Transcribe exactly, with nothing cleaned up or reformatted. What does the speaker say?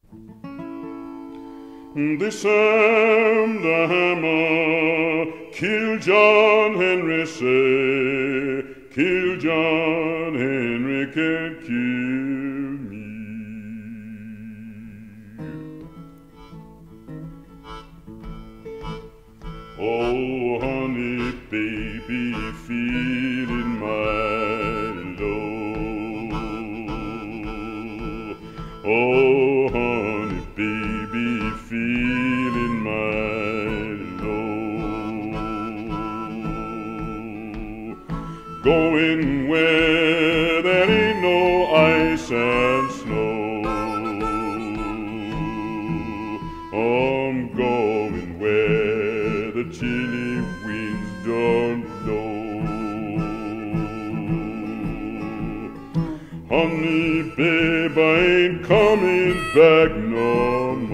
They Sam the Hammer killed John Henry, say, kill John Henry can't kill me. Oh, honey, baby, feeling mighty low. Oh, honey, baby, feeling mighty low. Going where there ain't no ice and snow. I'm going where the chilly winds don't blow. Honey, babe, I ain't coming back no more.